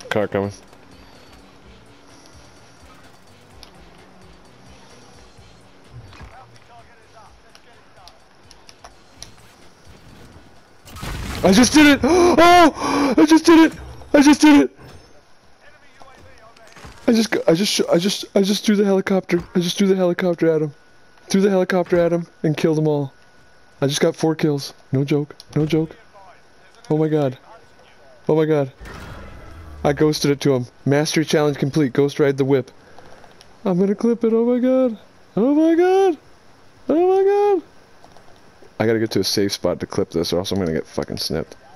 Car coming. I just did it! Oh! I just did it! I just did it! I just threw the helicopter. I just threw the helicopter at him. Threw the helicopter at him and killed them all. I just got 4 kills. No joke. No joke. Oh my god. Oh my god. I ghosted it to him. Mastery challenge complete. Ghost ride the whip. I'm gonna clip it. Oh my god. Oh my god. Oh my god. I gotta get to a safe spot to clip this or else I'm gonna get fucking snipped.